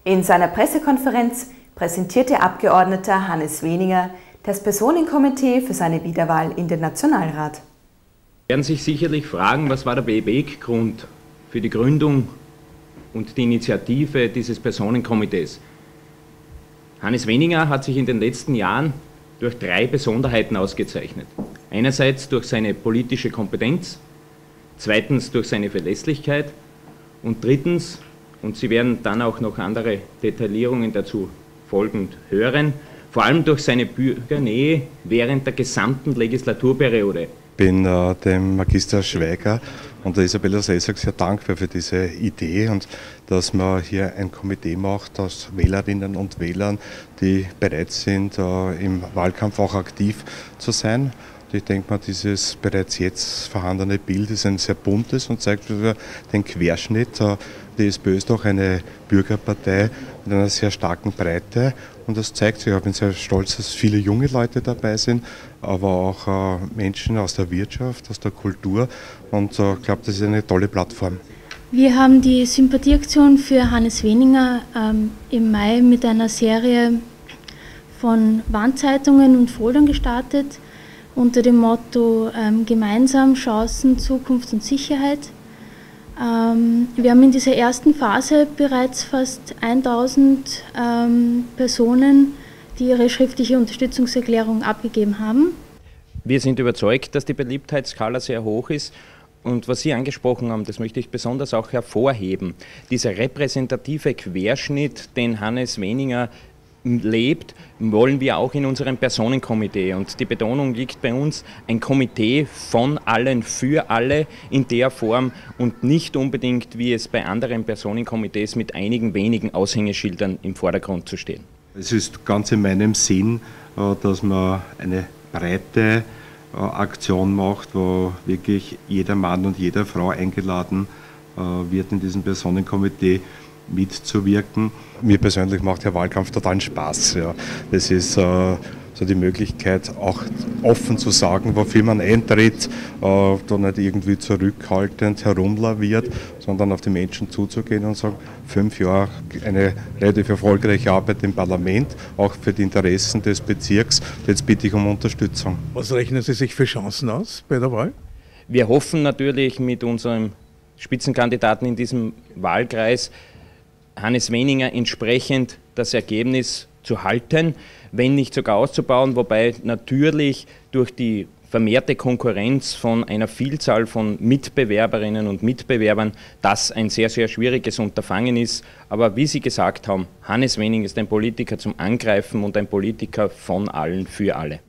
In seiner Pressekonferenz präsentierte Abgeordneter Hannes Weninger das Personenkomitee für seine Wiederwahl in den Nationalrat. Sie werden sich sicherlich fragen, was war der Beweggrund für die Gründung und die Initiative dieses Personenkomitees. Hannes Weninger hat sich in den letzten Jahren durch 3 Besonderheiten ausgezeichnet. Einerseits durch seine politische Kompetenz, zweitens durch seine Verlässlichkeit und drittens, und Sie werden dann auch noch andere Detaillierungen dazu folgend hören, vor allem durch seine Bürgernähe während der gesamten Legislaturperiode. Ich bin dem Magister Schweiger und der Isabella Sesak sehr dankbar für diese Idee und dass man hier ein Komitee macht aus Wählerinnen und Wählern, die bereit sind, im Wahlkampf auch aktiv zu sein. Ich denke mal, dieses bereits jetzt vorhandene Bild ist ein sehr buntes und zeigt den Querschnitt. Die SPÖ ist doch eine Bürgerpartei mit einer sehr starken Breite und das zeigt sich. Ich bin sehr stolz, dass viele junge Leute dabei sind, aber auch Menschen aus der Wirtschaft, aus der Kultur und ich glaube, das ist eine tolle Plattform. Wir haben die Sympathieaktion für Hannes Weninger im Mai mit einer Serie von Wandzeitungen und Foldern gestartet, unter dem Motto Gemeinsam Chancen, Zukunft und Sicherheit. Wir haben in dieser ersten Phase bereits fast 1000 Personen, die ihre schriftliche Unterstützungserklärung abgegeben haben. Wir sind überzeugt, dass die Beliebtheitsskala sehr hoch ist. Und was Sie angesprochen haben, das möchte ich besonders auch hervorheben. Dieser repräsentative Querschnitt, den Hannes Weninger lebt, wollen wir auch in unserem Personenkomitee. Und die Betonung liegt bei uns, ein Komitee von allen für alle in der Form und nicht unbedingt, wie es bei anderen Personenkomitees mit einigen wenigen Aushängeschildern im Vordergrund zu stehen. Es ist ganz in meinem Sinn, dass man eine breite Aktion macht, wo wirklich jeder Mann und jede Frau eingeladen wird, in diesem Personenkomitee mitzuwirken. Mir persönlich macht der Wahlkampf totalen Spaß. Ja. Das ist so die Möglichkeit, auch offen zu sagen, wofür man eintritt, da nicht irgendwie zurückhaltend herumlaviert, sondern auf die Menschen zuzugehen und sagen, 5 Jahre eine relativ erfolgreiche Arbeit im Parlament, auch für die Interessen des Bezirks. Jetzt bitte ich um Unterstützung. Was rechnen Sie sich für Chancen aus bei der Wahl? Wir hoffen natürlich mit unserem Spitzenkandidaten in diesem Wahlkreis, Hannes Weninger entsprechend das Ergebnis zu halten, wenn nicht sogar auszubauen, wobei natürlich durch die vermehrte Konkurrenz von einer Vielzahl von Mitbewerberinnen und Mitbewerbern das ein sehr, sehr schwieriges Unterfangen ist. Aber wie Sie gesagt haben, Hannes Weninger ist ein Politiker zum Angreifen und ein Politiker von allen für alle.